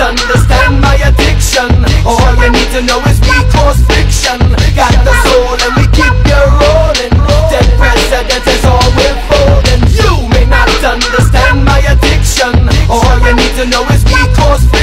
understand my addiction. All you need to know is we cause friction. Got the soul and we keep you rolling. Dead president is all we're folding. You may not understand my addiction. All you need to know is we cause friction.